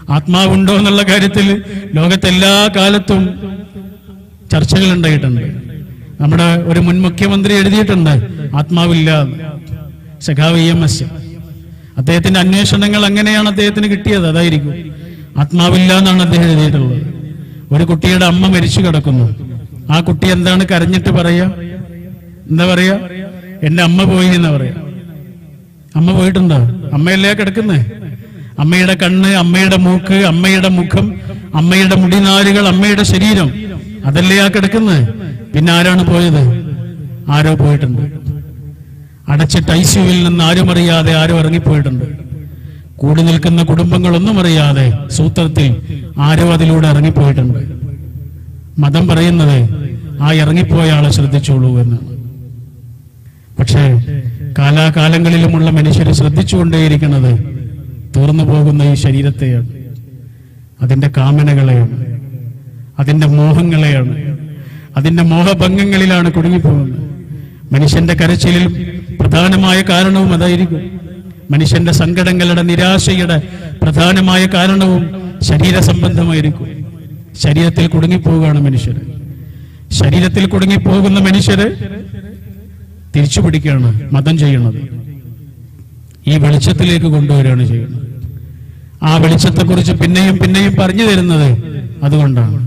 ആത്മാവുണ്ടോ എന്നുള്ള കാര്യത്തിൽ ലോകത്തെല്ലാ കാലത്തും ചർച്ചകൾ ഉണ്ടായിട്ടുണ്ട്. നമ്മുടെ ഒരു മുൻ മുഖ്യമന്ത്രി എഴുതിയിട്ടുണ്ട് ആത്മാവില്ല. സഖാവ് EMS അദ്ദേഹത്തിന്റെ അന്വേഷണങ്ങൾ അങ്ങനെയാണ് അദ്ദേഹത്തിന് കിട്ടിയത്. അതായിരിക്കും ആത്മാവില്ല എന്നാണ് അദ്ദേഹം എഴുതിയിട്ടുള്ളത്. ഒരു കുട്ടിയുടെ അമ്മ മരിച്ചു കിടക്കുന്നു. ആ കുട്ടി എന്താണ് കരഞ്ഞിട്ട് പറയാ? എന്താ പറയാ? എന്റെ അമ്മ പോയി എന്നാ പറയാ. അമ്മ പോയിട്ടുണ്ടോ? അമ്മയല്ലേ കിടക്കുന്നേ? അമ്മയുടെ കണ്ണ്, അമ്മയുടെ മൂക്ക്, അമ്മയുടെ മുഖം, അമ്മയുടെ മുടിനാരുകൾ, അമ്മയുടെ ശരീരം, അതല്ലേ ആ കിടക്കുന്നത്. പിന്നെ ആരാണ് പോയത്? ആരോ പോയിട്ടുണ്ട്. അടച്ചിട്ട് ICUവിൽ നിന്ന് ആരും അറിയാതെ ആരോ ഇറങ്ങിപ്പോയിട്ടുണ്ട്. കൂടി നിൽക്കുന്ന കുടുംബങ്ങളൊന്നും അറിയാതെ സൂത്രത്തിൽ ആരോ അതിലൂടെ ഇറങ്ങിപ്പോയിട്ടുണ്ട്. മതം പറയുന്നത് ആ ഇറങ്ങിപ്പോയ ആളെ ശ്രദ്ധിച്ചോളൂ എന്നാണ്. പക്ഷേ കാലാകാലങ്ങളിലുമുള്ള മനുഷ്യരെ ശ്രദ്ധിച്ചുകൊണ്ടേയിരിക്കുന്നത് തീർന്നു പോകുന്ന ഈ ശരീരത്തെയാണ്, അതിന്റെ കാമനകളെയാണ്, അതിന്റെ മോഹങ്ങളെയാണ്. അതിന്റെ മോഹഭംഗങ്ങളിലാണ് കുടുങ്ങിപ്പോകുന്നത്. മനുഷ്യന്റെ കരച്ചിലിൽ പ്രധാനമായ കാരണവും അതായിരിക്കും. മനുഷ്യന്റെ സങ്കടങ്ങളുടെ, നിരാശയുടെ പ്രധാനമായ കാരണവും ശരീര സംബന്ധമായിരിക്കും. ശരീരത്തിൽ കുടുങ്ങിപ്പോവുകയാണ് മനുഷ്യര്. ശരീരത്തിൽ കുടുങ്ങിപ്പോകുന്ന മനുഷ്യര് തിരിച്ചു പിടിക്കുകയാണ് മതം ചെയ്യുന്നത്. ഈ വെളിച്ചത്തിലേക്ക് കൊണ്ടുവരികയാണ് ചെയ്യുന്നത്. ആ വെളിച്ചത്തെക്കുറിച്ച് പിന്നെയും പിന്നെയും പറഞ്ഞു തരുന്നത് അതുകൊണ്ടാണ്.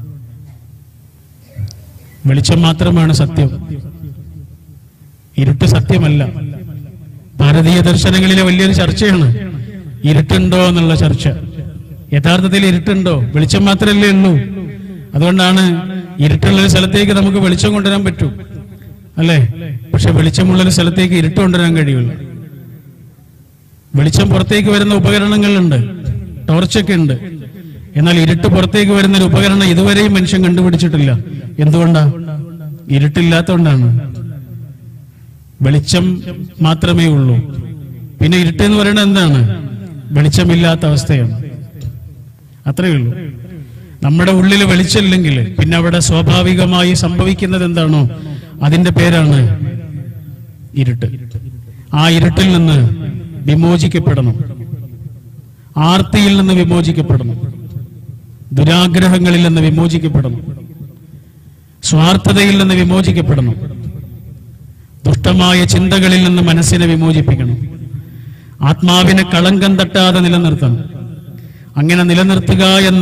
വെളിച്ചം മാത്രമാണ് സത്യം, ഇരുട്ട് സത്യമല്ല. ഭാരതീയ ദർശനങ്ങളിലെ വലിയൊരു ചർച്ചയാണ് ഇരുട്ടുണ്ടോ എന്നുള്ള ചർച്ച. യഥാർത്ഥത്തിൽ ഇരുട്ടുണ്ടോ? വെളിച്ചം മാത്രമല്ലേ ഉള്ളൂ. അതുകൊണ്ടാണ് ഇരുട്ടുള്ളൊരു സ്ഥലത്തേക്ക് നമുക്ക് വെളിച്ചം കൊണ്ടുവരാൻ പറ്റും, അല്ലേ? പക്ഷെ വെളിച്ചമുള്ളൊരു സ്ഥലത്തേക്ക് ഇരുട്ട് കൊണ്ടുവരാൻ കഴിയില്ല. വെളിച്ചം പുറത്തേക്ക് വരുന്ന ഉപകരണങ്ങളുണ്ട്, ടോർച്ചൊക്കെ ഉണ്ട്. എന്നാൽ ഇരുട്ട് പുറത്തേക്ക് വരുന്ന ഒരു ഉപകരണം ഇതുവരെയും മനുഷ്യൻ കണ്ടുപിടിച്ചിട്ടില്ല. എന്തുകൊണ്ടാ? ഇരുട്ടില്ലാത്തതുകൊണ്ടാണ്. വെളിച്ചം മാത്രമേ ഉള്ളൂ. പിന്നെ ഇരുട്ട് എന്ന് പറയുന്നത് എന്താണ്? വെളിച്ചമില്ലാത്ത അവസ്ഥയാണ്. അത്രയേ ഉള്ളൂ. നമ്മുടെ ഉള്ളിൽ വെളിച്ചമില്ലെങ്കിൽ പിന്നെ അവിടെ സ്വാഭാവികമായി സംഭവിക്കുന്നത് എന്താണോ അതിന്റെ പേരാണ് ഇരുട്ട്. ആ ഇരുട്ടിൽ നിന്ന് വിമോചിക്കപ്പെടണം, ആർത്തിയിൽ നിന്ന് വിമോചിക്കപ്പെടണം, ദുരാഗ്രഹങ്ങളിൽ നിന്ന് വിമോചിക്കപ്പെടണം, സ്വാർത്ഥതയിൽ നിന്ന് വിമോചിക്കപ്പെടണം, ദുഷ്ടമായ ചിന്തകളിൽ നിന്ന് മനസ്സിനെ വിമോചിപ്പിക്കണം, ആത്മാവിനെ കളങ്കം തട്ടാതെ നിലനിർത്തണം. അങ്ങനെ നിലനിർത്തുക എന്ന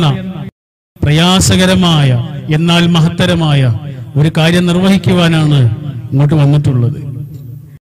പ്രയാസകരമായ എന്നാൽ മഹത്തരമായ ഒരു കാര്യം നിർവഹിക്കുവാനാണ് ഇങ്ങോട്ട് വന്നിട്ടുള്ളത്.